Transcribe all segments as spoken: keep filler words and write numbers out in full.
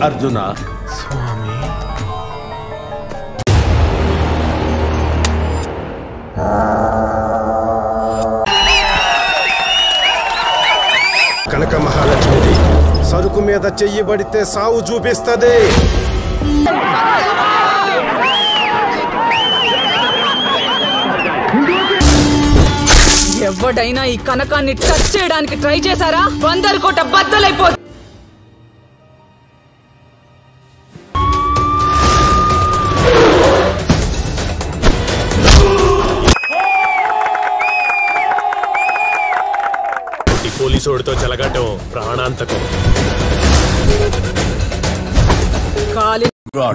అర్జున. స్వామి కనక మహాలక్ష్మిది సరుకు మీద చెయ్యి పడితే సావు చూపిస్తది. ఎవడైనా ఈ కనకాన్ని టచ్ చేయడానికి ట్రై చేశారా వందల కోట బద్దలైపోతుంది. పోలీసోడితో చెలగటం ప్రాణాంతకం. కాలి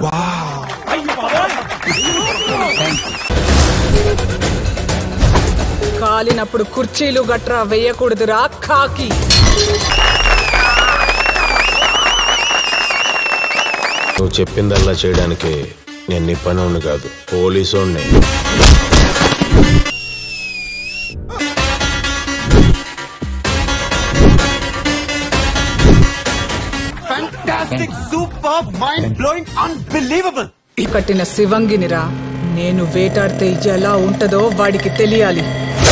కాలినప్పుడు కుర్చీలు గట్రా వేయకూడదురా కాకి. నువ్వు చెప్పిందల్లా చేయడానికి నేను నీ పనవుని కాదు, పోలీసోడిని. Fantastic, super, mind-blowing, unbelievable. కట్టిన శివంగినిరా. నేను వేటాడితే ఎలా ఉంటదో వాడికి తెలియాలి.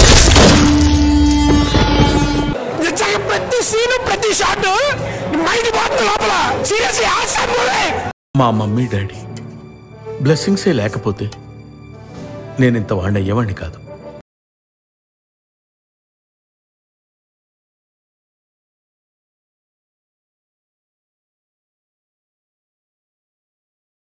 మా మమ్మీ డాడీ బ్లెస్సింగ్సే లేకపోతే నేను ఇంత వాడిన అయ్యేవాడిని కాదు.